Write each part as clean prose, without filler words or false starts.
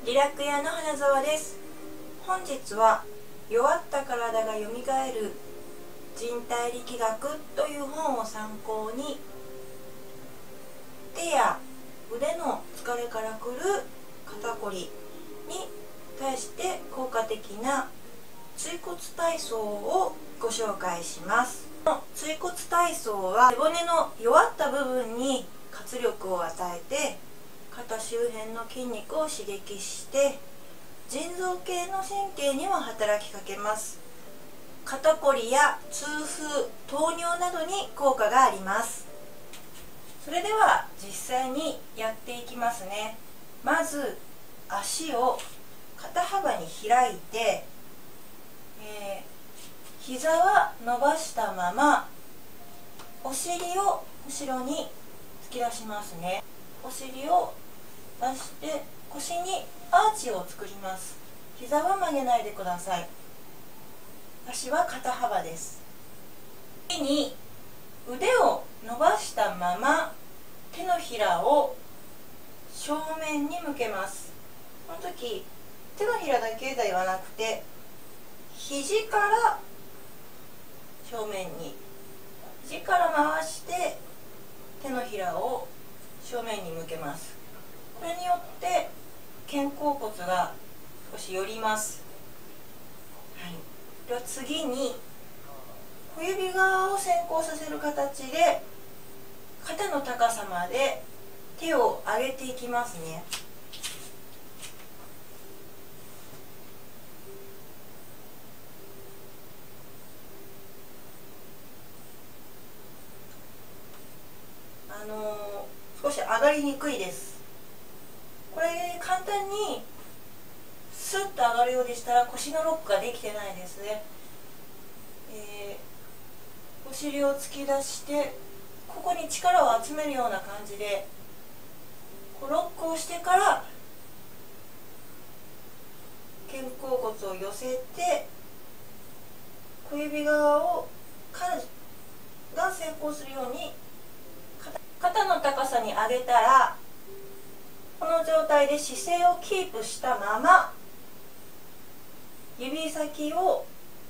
リラク屋の花澤です。本日は弱った体がよみがえる人体力学という本を参考に、手や腕の疲れからくる肩こりに対して効果的な椎骨体操をご紹介します。この椎骨体操は背骨の弱った部分に活力を与えて、肩周辺の筋肉を刺激して腎臓系の神経にも働きかけます。肩こりや痛風、糖尿などに効果があります。それでは実際にやっていきますね。まず足を肩幅に開いて、膝は伸ばしたままお尻を後ろに突き出しますね。お尻を出して腰にアーチを作ります。膝は曲げないでください。足は肩幅です。次に腕を伸ばしたまま手のひらを正面に向けます。この時手のひらだけではなくて肘から正面に、肘から回して手のひらを正面に向けます。これによって肩甲骨が少し寄ります。では次に小指側を先行させる形で肩の高さまで手を上げていきますね。少し上がりにくいです。これ簡単にスッと上がるようでしたら腰のロックができてないですね。お尻を突き出してここに力を集めるような感じでロックをしてから肩甲骨を寄せて小指側をが先行するように肩の高さに上げたら、この状態で姿勢をキープしたまま指先を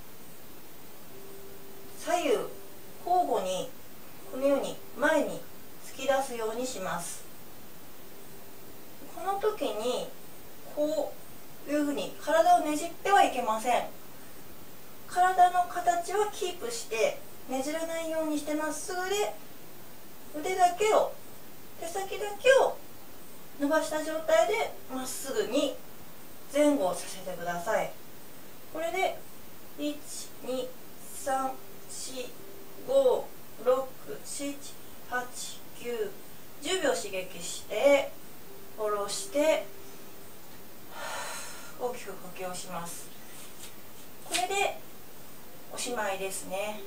左右交互にこのように前に突き出すようにします。この時にこういうふうに体をねじってはいけません。体の形はキープしてねじらないようにしてまっすぐで、腕だけを、手先だけを伸ばした状態でまっすぐに前後させてください。これで1、2、3、4、5、6、7、8、9、10秒刺激して下ろして大きく呼吸をします。これでおしまいですね。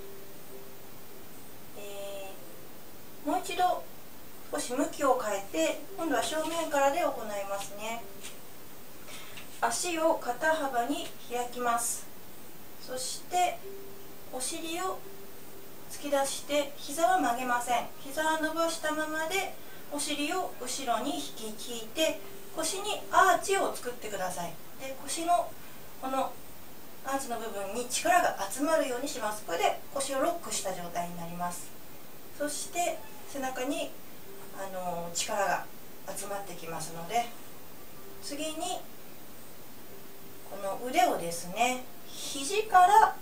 もう一度少し向きを変えて今度は正面からで行いますね。足を肩幅に開きます。そしてお尻を突き出して膝は曲げません。膝は伸ばしたままでお尻を後ろに引いて腰にアーチを作ってください。で、腰のこのアーチの部分に力が集まるようにします。これで腰をロックした状態になります。そして背中に力が集まってきますので、次にこの腕をですね、肘から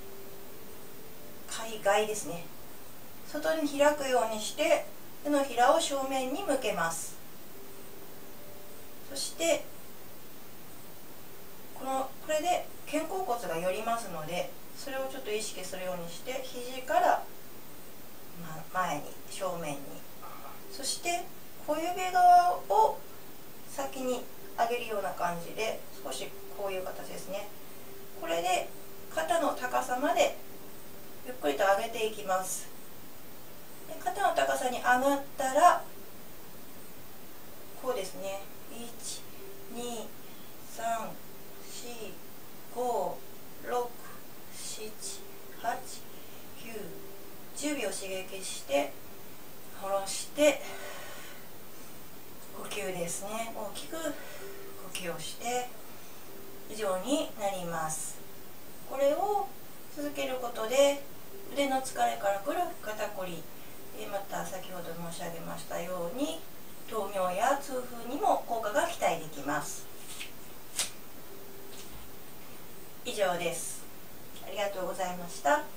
海外ですね、外に開くようにして手のひらを正面に向けます。そしてこれで肩甲骨が寄りますので、それをちょっと意識するようにして肘から前に正面に、そして小指側を先に上げるような感じで少しこういう形ですね。これで肩の高さまでゆっくりと上げていきます。で、肩の高さに上がったらこうですね、1、2、3、4、5、6、7、8、9、10秒刺激して下ろして呼吸ですね。大きく呼吸をとして以上になります。これを続けることで腕の疲れからくる肩こり、また先ほど申し上げましたように糖尿や痛風にも効果が期待できます。以上です。ありがとうございました。